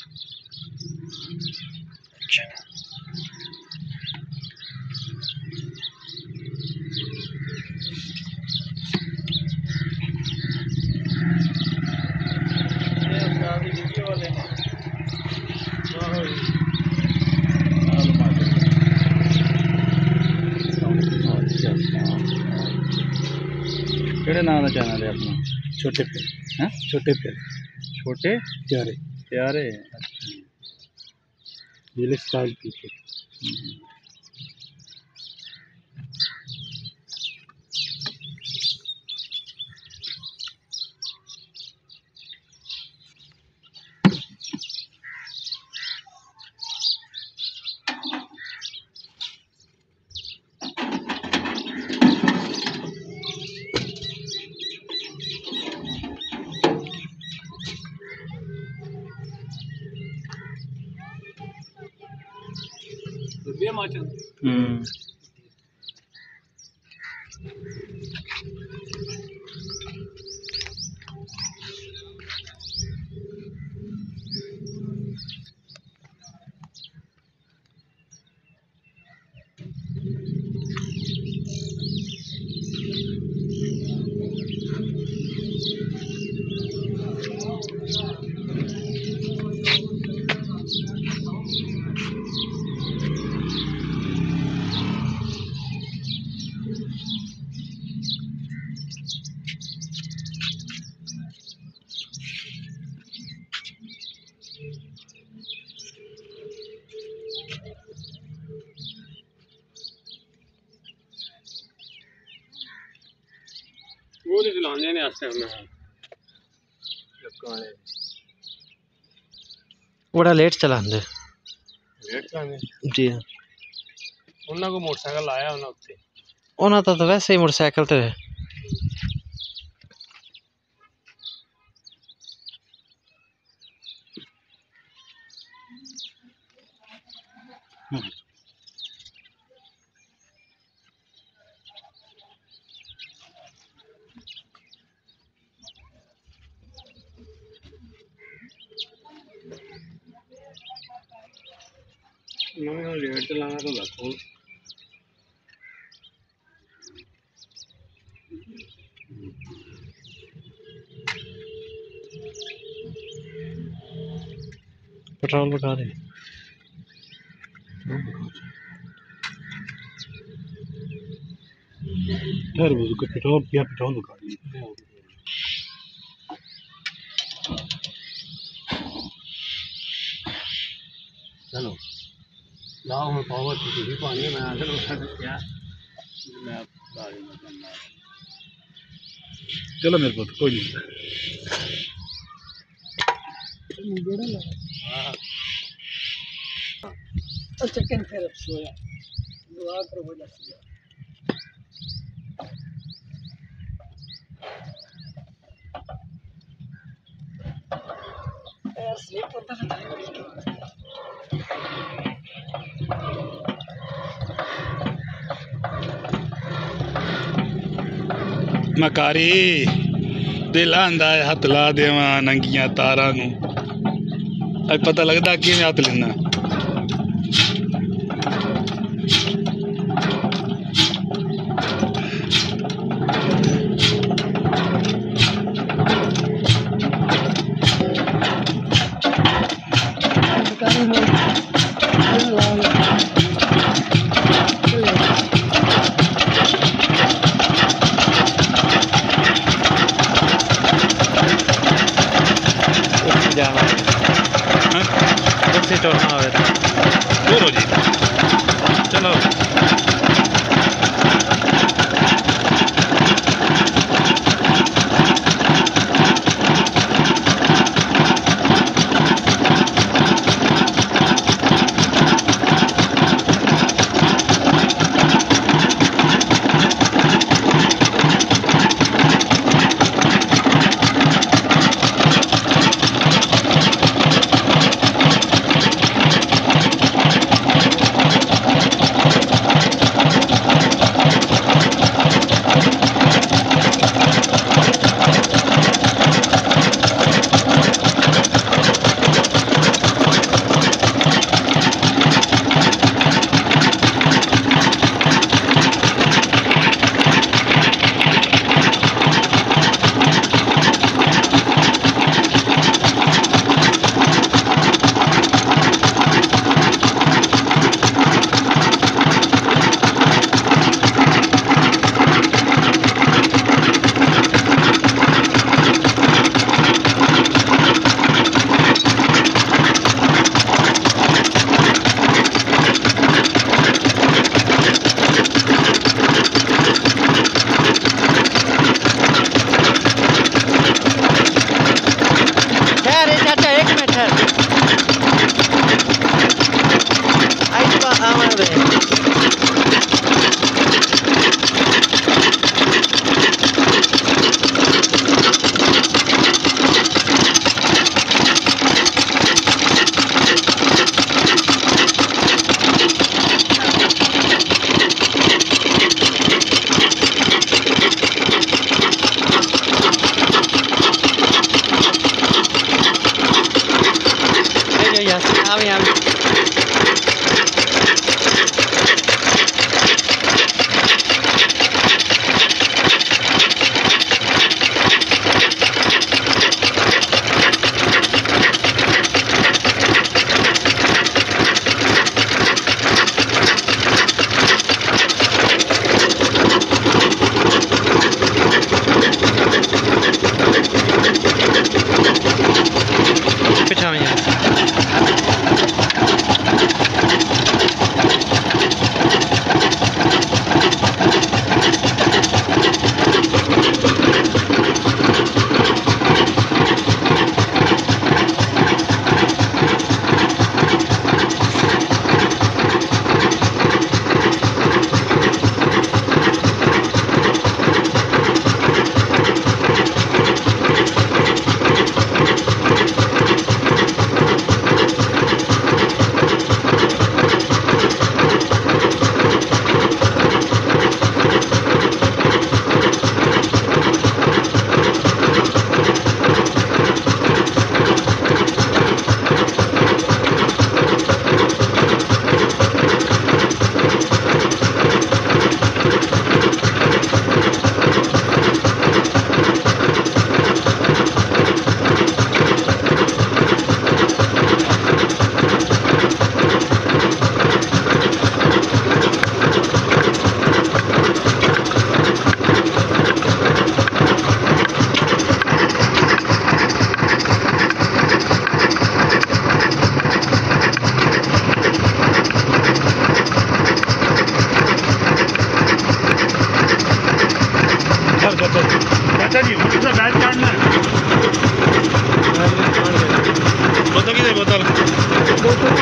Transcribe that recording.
केड़े नाम का चैनल है अपना? छोटे पे हैं? छोटे पे छोटे प्यारे प्यारे। अच्छा, जिले स्टाइल पीके। वो नहीं चलाने ने आस्ते हमने बड़ा लेट चलाते लेट चलाने जी हाँ। उन्होंने को मोटरसाइकिल लाया उन्होंने उत्ते उन्होंने तो वैसे ही मोटरसाइकिल ते उन्होंने लेट चलाना तो देखो पेट्रोल बता दे यार वो को पेट्रोल पिया पेट्रोल लगा दी। चलो लाओ हम पावर की पानी मैं आकर उठा क्या मैं गाड़ी में करना चलो मेरे को कोई नहीं। हां अच्छा कैन फिर सोया दुआ करो हो जाती है यार स्लिप होता है मकारी दिल आंदा है हथ ला देवा नंगियां तारा नू अब पता लगता कि हथ लेना। जाना कुछ टोलना हो बोलो जी चलो। आई बात आवाज़ चाचा जी, मुझे बैठ काटना है।